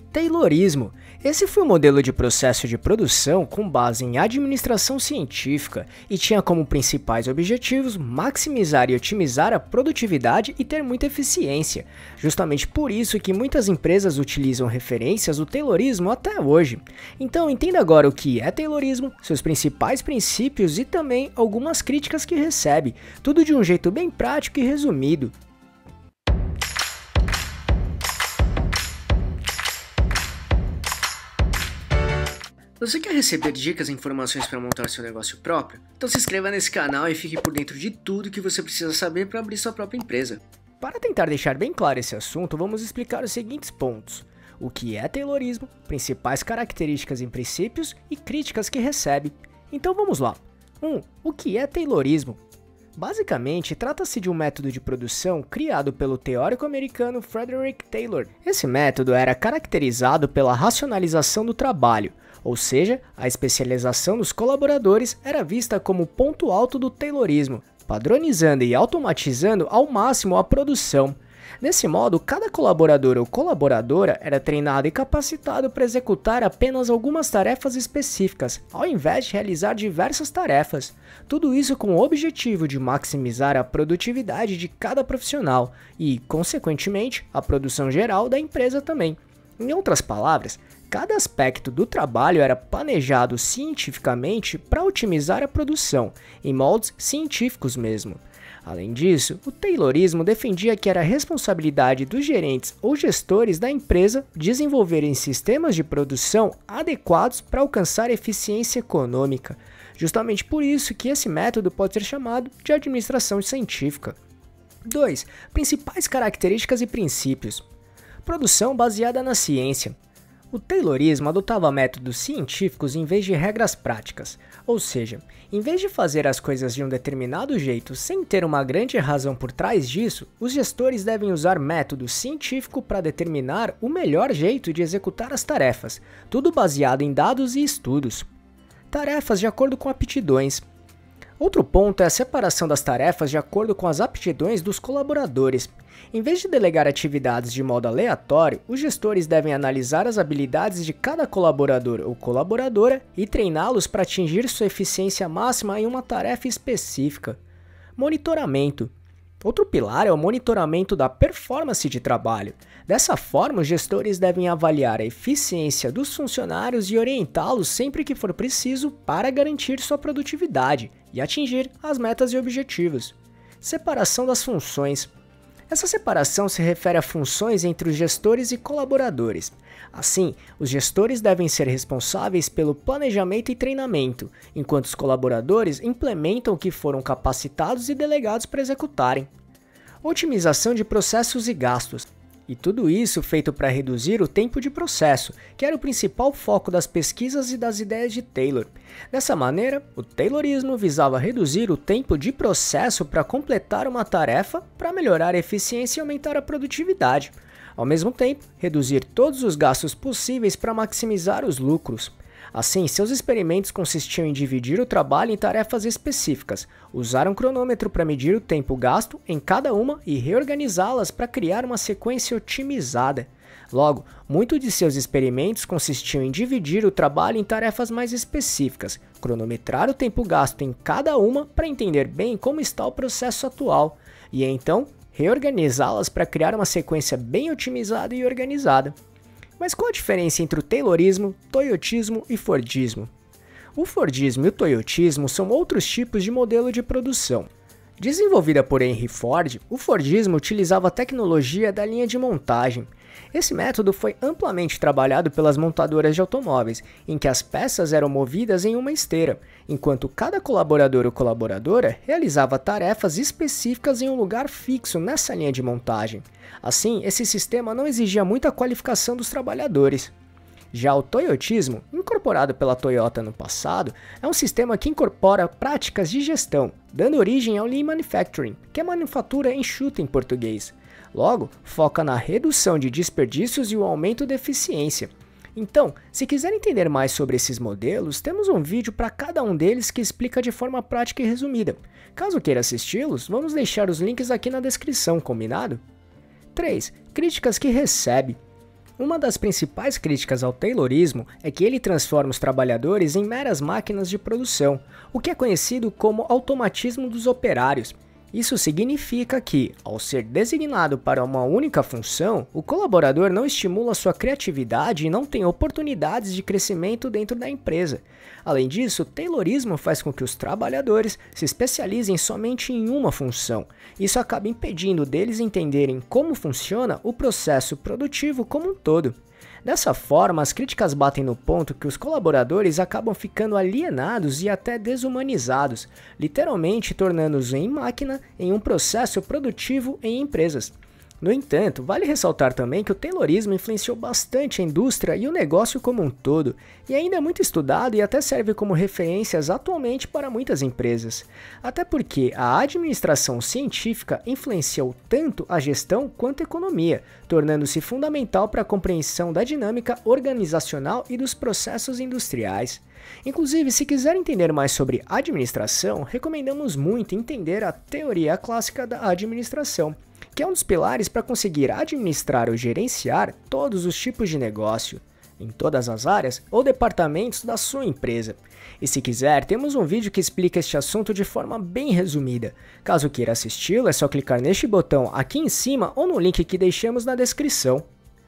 Taylorismo. Esse foi um modelo de processo de produção com base em administração científica e tinha como principais objetivos maximizar e otimizar a produtividade e ter muita eficiência. Justamente por isso que muitas empresas utilizam referências do Taylorismo até hoje. Então entenda agora o que é Taylorismo, seus principais princípios e também algumas críticas que recebe, tudo de um jeito bem prático e resumido. Você quer receber dicas e informações para montar seu negócio próprio? Então se inscreva nesse canal e fique por dentro de tudo que você precisa saber para abrir sua própria empresa. Para tentar deixar bem claro esse assunto, vamos explicar os seguintes pontos: o que é Taylorismo, principais características e princípios e críticas que recebe. Então vamos lá. 1. O que é Taylorismo? Basicamente, trata-se de um método de produção criado pelo teórico americano Frederick Taylor. Esse método era caracterizado pela racionalização do trabalho, ou seja, a especialização dos colaboradores era vista como o ponto alto do Taylorismo, padronizando e automatizando ao máximo a produção. Desse modo, cada colaborador ou colaboradora era treinado e capacitado para executar apenas algumas tarefas específicas, ao invés de realizar diversas tarefas. Tudo isso com o objetivo de maximizar a produtividade de cada profissional e, consequentemente, a produção geral da empresa também. Em outras palavras, cada aspecto do trabalho era planejado cientificamente para otimizar a produção, em moldes científicos mesmo. Além disso, o Taylorismo defendia que era responsabilidade dos gerentes ou gestores da empresa desenvolverem sistemas de produção adequados para alcançar eficiência econômica. Justamente por isso que esse método pode ser chamado de administração científica. 2. Principais características e princípios. Produção baseada na ciência. O Taylorismo adotava métodos científicos em vez de regras práticas, ou seja, em vez de fazer as coisas de um determinado jeito sem ter uma grande razão por trás disso, os gestores devem usar método científico para determinar o melhor jeito de executar as tarefas, tudo baseado em dados e estudos. Tarefas de acordo com aptidões. Outro ponto é a separação das tarefas de acordo com as aptidões dos colaboradores. Em vez de delegar atividades de modo aleatório, os gestores devem analisar as habilidades de cada colaborador ou colaboradora e treiná-los para atingir sua eficiência máxima em uma tarefa específica. Monitoramento. Outro pilar é o monitoramento da performance de trabalho. Dessa forma, os gestores devem avaliar a eficiência dos funcionários e orientá-los sempre que for preciso para garantir sua produtividade e atingir as metas e objetivos. Separação das funções. Essa separação se refere a funções entre os gestores e colaboradores. Assim, os gestores devem ser responsáveis pelo planejamento e treinamento, enquanto os colaboradores implementam o que foram capacitados e delegados para executarem. Otimização de processos e gastos. E tudo isso feito para reduzir o tempo de processo, que era o principal foco das pesquisas e das ideias de Taylor. Dessa maneira, o Taylorismo visava reduzir o tempo de processo para completar uma tarefa para melhorar a eficiência e aumentar a produtividade. Ao mesmo tempo, reduzir todos os gastos possíveis para maximizar os lucros. Assim, seus experimentos consistiam em dividir o trabalho em tarefas específicas, usar um cronômetro para medir o tempo gasto em cada uma e reorganizá-las para criar uma sequência otimizada. Logo, muitos de seus experimentos consistiam em dividir o trabalho em tarefas mais específicas, cronometrar o tempo gasto em cada uma para entender bem como está o processo atual, e então reorganizá-las para criar uma sequência bem otimizada e organizada. Mas qual a diferença entre o Taylorismo, Toyotismo e Fordismo? O Fordismo e o Toyotismo são outros tipos de modelo de produção. Desenvolvida por Henry Ford, o Fordismo utilizava a tecnologia da linha de montagem. Esse método foi amplamente trabalhado pelas montadoras de automóveis, em que as peças eram movidas em uma esteira, enquanto cada colaborador ou colaboradora realizava tarefas específicas em um lugar fixo nessa linha de montagem. Assim, esse sistema não exigia muita qualificação dos trabalhadores. Já o Toyotismo, incorporado pela Toyota no passado, é um sistema que incorpora práticas de gestão, dando origem ao Lean Manufacturing, que é manufatura enxuta em português. Logo, foca na redução de desperdícios e o aumento da eficiência. Então, se quiser entender mais sobre esses modelos, temos um vídeo para cada um deles que explica de forma prática e resumida. Caso queira assisti-los, vamos deixar os links aqui na descrição, combinado? 3. Críticas que recebe. Uma das principais críticas ao Taylorismo é que ele transforma os trabalhadores em meras máquinas de produção, o que é conhecido como automatismo dos operários. Isso significa que, ao ser designado para uma única função, o colaborador não estimula sua criatividade e não tem oportunidades de crescimento dentro da empresa. Além disso, o Taylorismo faz com que os trabalhadores se especializem somente em uma função. Isso acaba impedindo deles entenderem como funciona o processo produtivo como um todo. Dessa forma, as críticas batem no ponto que os colaboradores acabam ficando alienados e até desumanizados, literalmente tornando-os em máquina em um processo produtivo em empresas. No entanto, vale ressaltar também que o Taylorismo influenciou bastante a indústria e o negócio como um todo, e ainda é muito estudado e até serve como referências atualmente para muitas empresas. Até porque a administração científica influenciou tanto a gestão quanto a economia, tornando-se fundamental para a compreensão da dinâmica organizacional e dos processos industriais. Inclusive, se quiser entender mais sobre administração, recomendamos muito entender a teoria clássica da administração, que é um dos pilares para conseguir administrar ou gerenciar todos os tipos de negócio, em todas as áreas ou departamentos da sua empresa. E se quiser, temos um vídeo que explica este assunto de forma bem resumida. Caso queira assisti-lo, é só clicar neste botão aqui em cima ou no link que deixamos na descrição.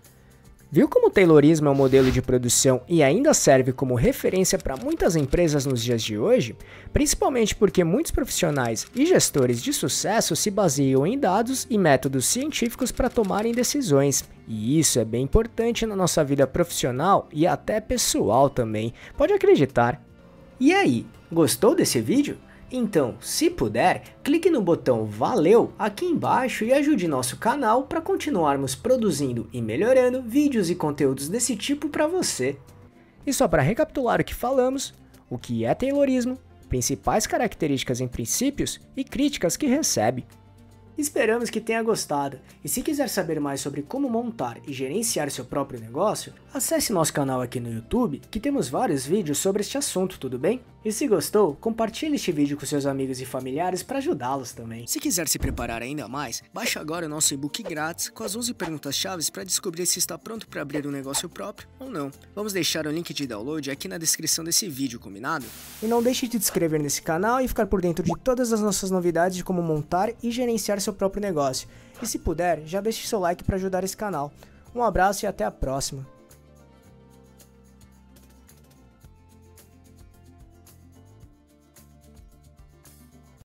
Viu como o Taylorismo é um modelo de produção e ainda serve como referência para muitas empresas nos dias de hoje? Principalmente porque muitos profissionais e gestores de sucesso se baseiam em dados e métodos científicos para tomarem decisões. E isso é bem importante na nossa vida profissional e até pessoal também, pode acreditar. E aí, gostou desse vídeo? Então, se puder, clique no botão Valeu aqui embaixo e ajude nosso canal para continuarmos produzindo e melhorando vídeos e conteúdos desse tipo para você. E só para recapitular o que falamos, o que é Taylorismo, principais características em princípios e críticas que recebe. Esperamos que tenha gostado, e se quiser saber mais sobre como montar e gerenciar seu próprio negócio, acesse nosso canal aqui no YouTube, que temos vários vídeos sobre este assunto, tudo bem? E se gostou, compartilhe este vídeo com seus amigos e familiares para ajudá-los também. Se quiser se preparar ainda mais, baixe agora o nosso e-book grátis com as 11 perguntas-chave para descobrir se está pronto para abrir um negócio próprio ou não. Vamos deixar o link de download aqui na descrição desse vídeo, combinado? E não deixe de se inscrever nesse canal e ficar por dentro de todas as nossas novidades de como montar e gerenciar seu próprio negócio. E se puder, já deixe seu like para ajudar esse canal. Um abraço e até a próxima.